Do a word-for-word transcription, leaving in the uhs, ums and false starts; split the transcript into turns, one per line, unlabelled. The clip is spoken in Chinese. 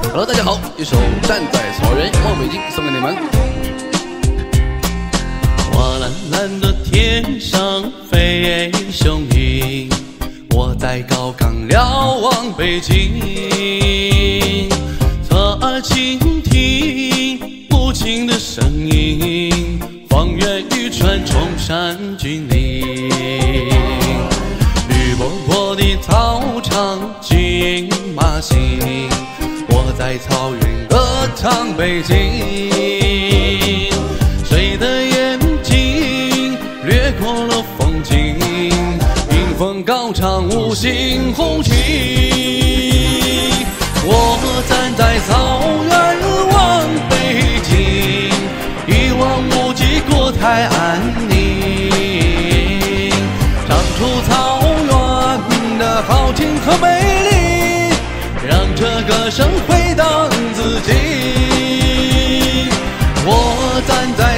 Hello， 大家好，一首《站在草原望北京》送给你们。
蔚蓝蓝的天上飞雄鹰，我在高岗瞭望北京，侧耳倾听母亲的声音，方圆渔船冲山峻岭。绿波波的草场骏马行，我在草原歌唱北京。谁的眼睛掠过了风景，迎风高唱五星红旗。我站在草原望北京，一望无际国泰安宁，唱出草原的好听和美丽，让这歌声回荡自己。我站在